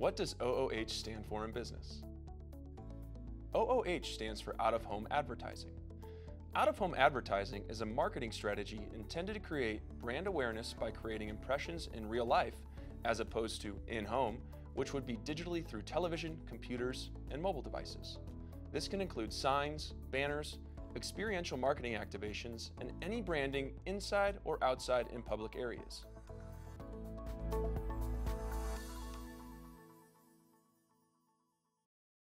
What does OOH stand for in business? OOH stands for out-of-home advertising. Out-of-home advertising is a marketing strategy intended to create brand awareness by creating impressions in real life as opposed to in-home, which would be digitally through television, computers, and mobile devices. This can include signs, banners, experiential marketing activations, and any branding inside or outside in public areas.